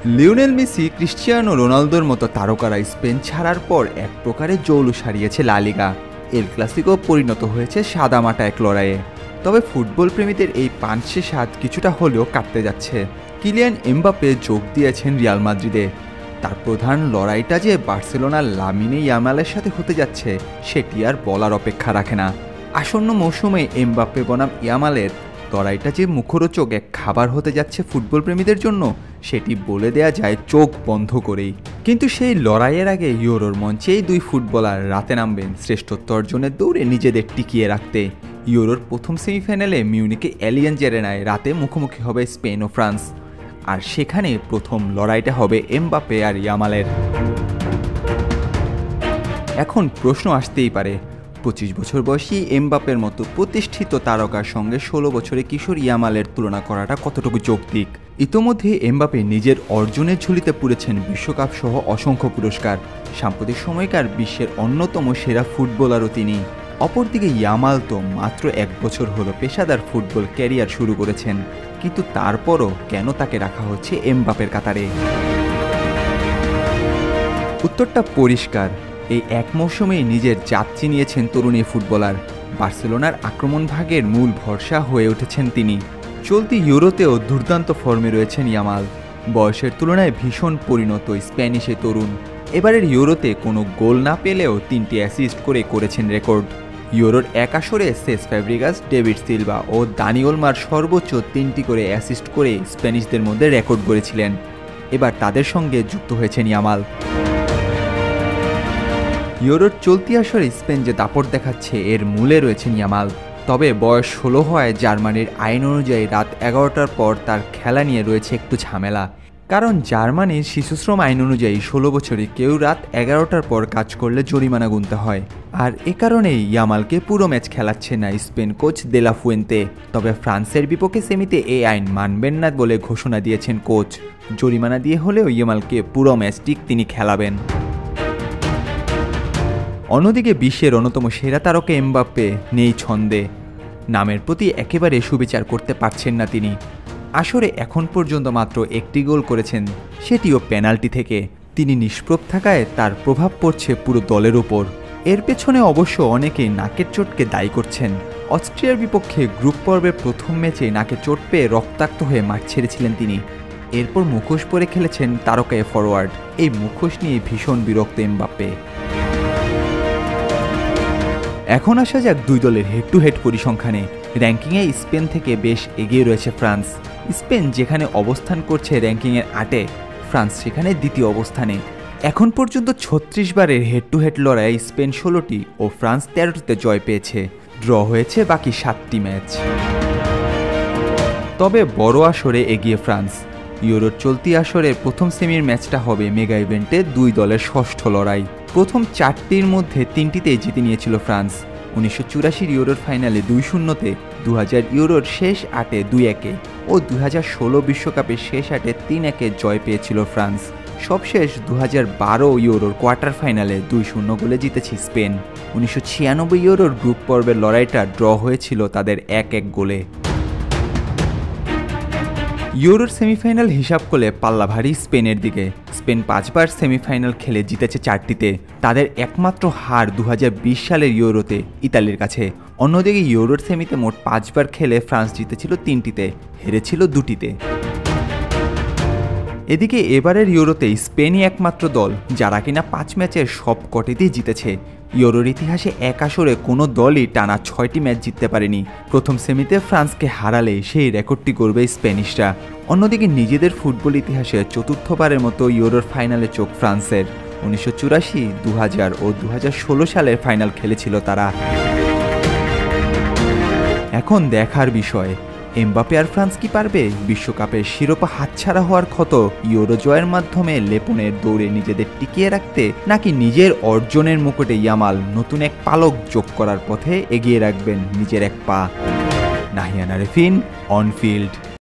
Lionel Messi, Cristiano রোনালদোর মতো তারকারা স্পেন ছাড়ার পর এক প্রকারে জৌলুস হারিয়েছে লা লিগা। এল ক্লাসিকো পরিণত হয়েছে সাদামাটা এক লড়াইয়ে। তবে ফুটবল প্রেমীদের এই পাঁচশে স্বাদ কিছুটা হলেও কাটতে যাচ্ছে। কিলিয়ান এমবাপ্পে যোগ দিয়েছেন রিয়াল মাদ্রিদে। তার প্রধান লড়াইটা যে বার্সেলোনার লামিনে ইয়ামালের সাথে হতে যাচ্ছে সেটি আর বলার অপেক্ষা রাখে না। আসন্ন মৌসুমে এমবাপ্পে বনাম ইয়ামালের লড়াইটা যে মুখরোচক এক খাবার হতে যাচ্ছে ফুটবল প্রেমীদের জন্য সেটি বলে দেয়া যায় চোখ বন্ধ করেই। কিন্তু সেই লড়াইয়ের আগে ইউরোর মঞ্চে এই দুই ফুটবলার রাতে নামবেন শ্রেষ্ঠত্ব অর্জনের দৌড়ে নিজেদের টিকিয়ে রাখতে। ইউরোর প্রথম সেমিফাইনালে মিউনিকে অ্যালিয়াঞ্জ অ্যারেনায় রাতে মুখোমুখি হবে স্পেন ও ফ্রান্স। আর সেখানে প্রথম লড়াইটা হবে এমবাপ্পে আর ইয়ামালের। এখন প্রশ্ন আসতেই পারে, 25 বছর বয়সী এমবাপ্পের মতো প্রতিষ্ঠিত তারকার সঙ্গে 16 বছরের কিশোর ইয়ামালের তুলনা করাটা কতটুকু যৌক্তিক। ইতোমধ্যে এমবাপ্পে নিজের অর্জনের ঝুলিতে পুরেছেন বিশ্বকাপ সহ অসংখ্য পুরস্কার। সাম্প্রতিক সময়কার বিশ্বের অন্যতম সেরা ফুটবলারও তিনি। অপরদিকে ইয়ামাল তো মাত্র 1 বছর হলো পেশাদার ফুটবল ক্যারিয়ার শুরু করেছেন, কিন্তু তারপরও কেন তাকে রাখা হচ্ছে এমবাপ্পের কাতারে? উত্তরটা পরিষ্কার। এই এক মৌসুমেই নিজের যাত্রী নিয়েছেন তরুণ এই ফুটবলার। বার্সেলোনার আক্রমণ ভাগের মূল ভরসা হয়ে উঠেছেন তিনি। চলতি ইউরোতেও দুর্দান্ত ফর্মে রয়েছেন ইয়ামাল। বয়সের তুলনায় ভীষণ পরিণত স্প্যানিশ এই তরুণ। এবারের ইউরোতে কোনো গোল না পেলেও 3টি অ্যাসিস্ট করেছেন রেকর্ড। ইউরোর এক আসরে সেস ফ্যাব্রিগাস, ডেভিড সিলভা ও দানি ওলমার সর্বোচ্চ 3টি করে অ্যাসিস্ট করে স্প্যানিশদের মধ্যে রেকর্ড গড়েছিলেন। এবার তাদের সঙ্গে যুক্ত হয়েছেন ইয়ামাল। ইউরোর চলতি আসরে স্পেন যে দাপট দেখাচ্ছে এর মূলে রয়েছেন ইয়ামাল। তবে বয়স 16 হওয়ায় জার্মানির আইন অনুযায়ী রাত 11টার পর তার খেলা নিয়ে রয়েছে একটু ঝামেলা। কারণ জার্মানির শিশুশ্রম আইন অনুযায়ী 16 বছরে কেউ রাত 11টার পর কাজ করলে জরিমানা গুনতে হয়। আর এ কারণেই ইয়ামালকে পুরো ম্যাচ খেলাচ্ছে না স্পেন কোচ দে লা ফুয়েন্তে। তবে ফ্রান্সের বিপক্ষে সেমিতে এই আইন মানবেন না বলে ঘোষণা দিয়েছেন কোচ। জরিমানা দিয়ে হলেও ইয়ামালকে পুরো ম্যাচটি তিনি খেলাবেন। অন্যদিকে বিশ্বের অন্যতম সেরা তারকা এমবাপ্পে নেই ছন্দে। নামের প্রতি একেবারে সুবিচার করতে পারছেন না তিনি। আসরে এখন পর্যন্ত মাত্র 1টি গোল করেছেন, সেটিও পেনাল্টি থেকে। তিনি নিষ্প্রভ থাকায় তার প্রভাব পড়ছে পুরো দলের ওপর। এর পেছনে অবশ্য অনেকেই নাকের চোটকে দায়ী করছেন। অস্ট্রিয়ার বিপক্ষে গ্রুপ পর্বের প্রথম ম্যাচে নাকে চোট পেয়ে রক্তাক্ত হয়ে মাঠ ছেড়েছিলেন তিনি। এরপর মুখোশ পরে খেলেছেন তারকা এ ফরওয়ার্ড। এই মুখোশ নিয়ে ভীষণ বিরক্ত এমবাপ্পে। এখন আসা যাক দুই দলের হেড টু হেড পরিসংখ্যানে। র্যাঙ্কিংয়ে স্পেন থেকে বেশ এগিয়ে রয়েছে ফ্রান্স। স্পেন যেখানে অবস্থান করছে র্যাঙ্কিংয়ের 8-এ, ফ্রান্স সেখানে দ্বিতীয় অবস্থানে। এখন পর্যন্ত 36 বারের হেড টু হেড লড়াই স্পেন 16টি ও ফ্রান্স 13টিতে জয় পেয়েছে। ড্র হয়েছে বাকি 7টি ম্যাচ। তবে বড় আসরে এগিয়ে ফ্রান্স। ইউরোর চলতি আসরের প্রথম সেমির ম্যাচটা হবে মেগা ইভেন্টে দুই দলের ষষ্ঠ লড়াই। প্রথম 4টির মধ্যে 3টিতেই জিতে নিয়েছিল ফ্রান্স। 1984 ইউরোর ফাইনালে 2-0-তে, 2000 ইউরোর শেষ 8-এ 2-1-এ ও 2016 বিশ্বকাপের শেষ 8-এ 3-1-এ জয় পেয়েছিল ফ্রান্স। সবশেষ 2012 ইউরোর কোয়ার্টার ফাইনালে 2-0 গোলে জিতেছে স্পেন। 1996 ইউরোর গ্রুপ পর্বের লড়াইটা ড্র হয়েছিল তাদের 1-1 গোলে। ইউরোর সেমিফাইনাল হিসাব করলে পাল্লা ভারী স্পেনের দিকে। স্পেন 5 বার সেমিফাইনাল খেলে জিতেছে 4টিতে। তাদের একমাত্র হার 2020 সালের ইউরোতে ইতালির কাছে। অন্যদিকে ইউরোর সেমিতে মোট 5 বার খেলে ফ্রান্স জিতেছিল 3টিতে, হেরেছিল 2টিতে। এদিকে এবারের ইউরোতে স্পেনই একমাত্র দল যারা কিনা 5 ম্যাচের সব কটিতেই জিতেছে। ইউরোর ইতিহাসে এক আসরে কোনো দলই টানা 6টি ম্যাচ জিততে পারেনি। প্রথম সেমিতে ফ্রান্সকে হারালে সেই রেকর্ডটি গড়বে স্প্যানিশরা। অন্যদিকে নিজেদের ফুটবল ইতিহাসে চতুর্থবারের মতো ইউরোর ফাইনালে চোখ ফ্রান্সের। 1984, 2000 ও 2016 সালের ফাইনাল খেলেছিল তারা। এখন দেখার বিষয়, এমবাপ্পে আর ফ্রান্স কি পারবে বিশ্বকাপের শিরোপা হাতছাড়া হওয়ার ক্ষত ইউরো জয়ের মাধ্যমে লেপনের দৌড়ে নিজেদের টিকিয়ে রাখতে, নাকি নিজের অর্জনের মুকুটে ইয়ামাল নতুন এক পালক যোগ করার পথে এগিয়ে রাখবেন নিজের এক পা? Nahiyan Arefin, on field.